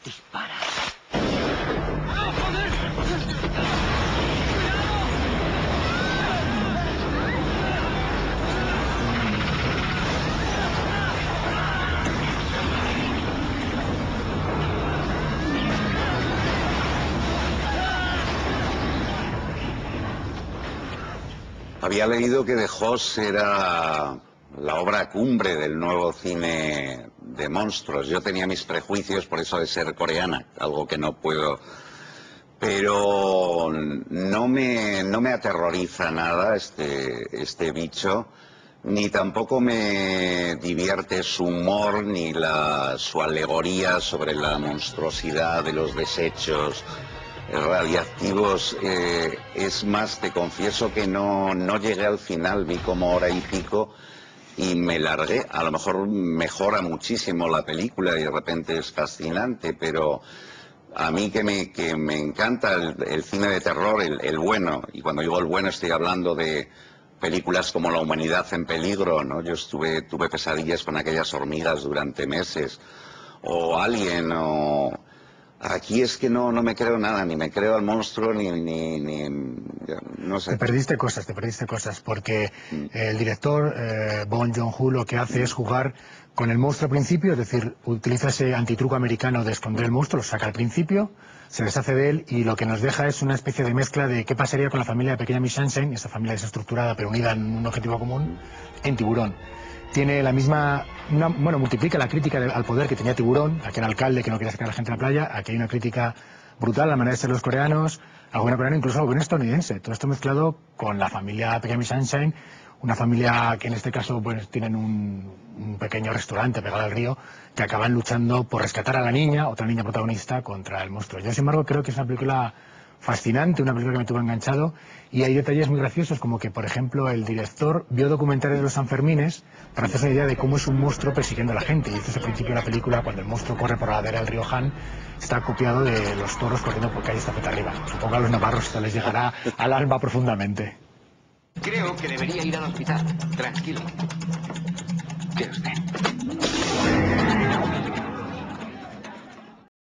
Dispara. Había leído que The Host era la obra cumbre del nuevo cine de monstruos. Yo tenía mis prejuicios por eso de ser coreana, algo que no puedo. Pero no me aterroriza nada este bicho, ni tampoco me divierte su humor, ni su alegoría sobre la monstruosidad de los desechos radiactivos. Es más, te confieso que no llegué al final, vi como hora y pico y me largué. A lo mejor mejora muchísimo la película y de repente es fascinante, pero a mí que me encanta el cine de terror, el bueno, y cuando digo el bueno estoy hablando de películas como La humanidad en peligro, ¿no? Yo tuve pesadillas con aquellas hormigas durante meses, o Alien, o... Aquí es que no me creo nada, ni me creo al monstruo, no sé. Te perdiste cosas, porque el director, Bong Joon-ho, lo que hace es jugar con el monstruo al principio, es decir, utiliza ese antitruco americano de esconder el monstruo, lo saca al principio, se deshace de él y lo que nos deja es una especie de mezcla de qué pasaría con la familia de Pequeña Miss Sunshine, esa familia desestructurada pero unida en un objetivo común, en Tiburón. Tiene la misma, multiplica la crítica al poder que tenía Tiburón, aquel alcalde que no quería sacar a la gente a la playa. Aquí hay una crítica brutal a la manera de ser los coreanos, al gobierno coreano, incluso al gobierno estadounidense. Todo esto mezclado con la familia Pequeña Miss Sunshine, una familia que en este caso pues tienen un pequeño restaurante pegado al río, que acaban luchando por rescatar a la niña, otra niña protagonista, contra el monstruo. Yo, sin embargo, creo que es una película fascinante, una película que me tuvo enganchado, y hay detalles muy graciosos, como que, por ejemplo, el director vio documentales de los Sanfermines para hacerse una idea de cómo es un monstruo persiguiendo a la gente, y esto es el principio de la película, cuando el monstruo corre por la ladera del río Han, está copiado de los toros corriendo por calle estafeta arriba. Supongo que a los navarros esto les llegará al alma profundamente. Creo que debería ir al hospital. Tranquilo. ¿Qué usted?